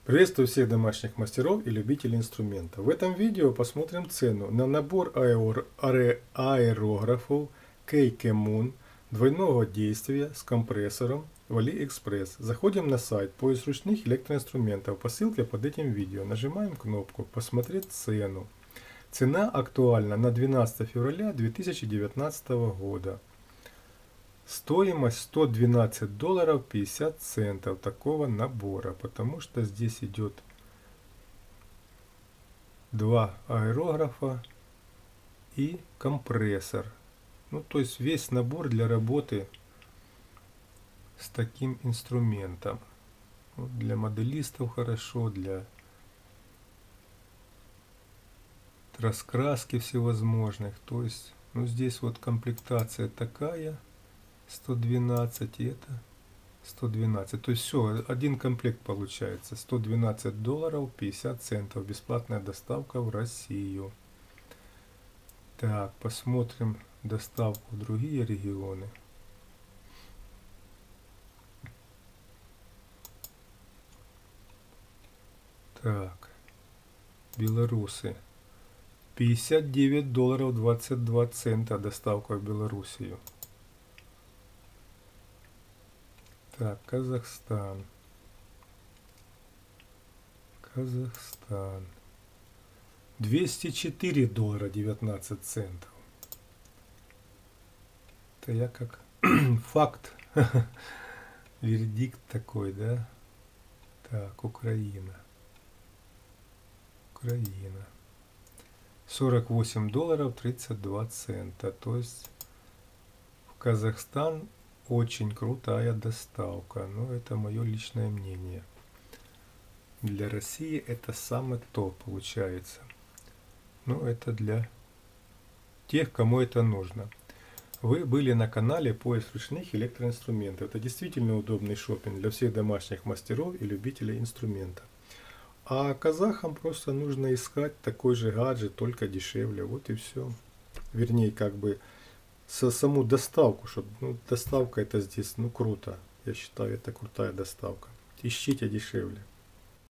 Приветствую всех домашних мастеров и любителей инструмента. В этом видео посмотрим цену на набор аэрографов Keike Moon двойного действия с компрессором в AliExpress. Заходим на сайт «Поиск ручных электроинструментов» по ссылке под этим видео. Нажимаем кнопку «Посмотреть цену». Цена актуальна на 12 февраля 2019 года. Стоимость $112 50 центов такого набора, потому что здесь идет два аэрографа и компрессор. Ну, то есть весь набор для работы с таким инструментом. Вот для моделистов хорошо, для раскраски всевозможных. То есть, ну, здесь вот комплектация такая. 112 и это 112. То есть все, один комплект получается. $112 50 центов. Бесплатная доставка в Россию. Так, посмотрим доставку в другие регионы. Так, белорусы. $59 22 цента доставка в Белоруссию. Так, Казахстан. $204 19 центов. Это я как факт. Вердикт такой, да? Так, Украина. $48 32 цента. То есть в Казахстан очень крутая доставка. Но это мое личное мнение. Для России это самое то получается. Но это для тех, кому это нужно. Вы были на канале «Поиск ручных электроинструментов». Это действительно удобный шопинг для всех домашних мастеров и любителей инструмента. А казахам просто нужно искать такой же гаджет, только дешевле. Вот и все. Вернее, как бы саму доставку, чтобы, ну, доставка это здесь, ну, круто. Я считаю, это крутая доставка. Ищите дешевле.